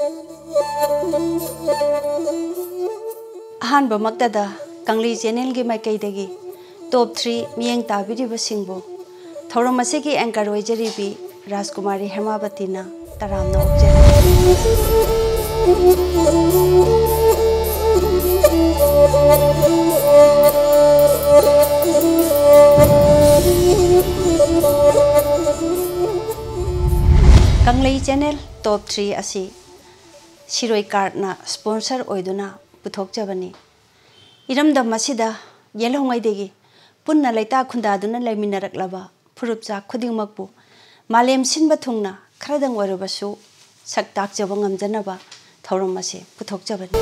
अहानबमक्तदा कंगली channel की माइकैदगी top 3 मियंग ताबिरिबसिंगबो थौरम असिगी anchor ओइजरिबी राजकुमारी हेमावतीना तरामना ओक्जरी। कंगली channel top 3 असी सिरोई कार्डना स्पॉन्सर ओइदुना पुथोकजबनी। इरमदम मसिदा येलहोंगैदेगी पुन्ना लैता खुंदादुना लैमिनरक्लबा फुरुपचा खुदिंगमकपु मालेम सिनबा थुंगना खरदंग ओइरबसु सक्ताकजबा ngamjanaba थौरम असे पुथोकजबनी।